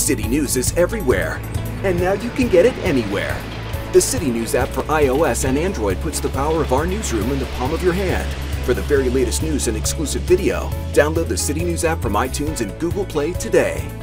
City News is everywhere, and now you can get it anywhere. The City News app for iOS and Android puts the power of our newsroom in the palm of your hand. For the very latest news and exclusive video, download the City News app from iTunes and Google Play today.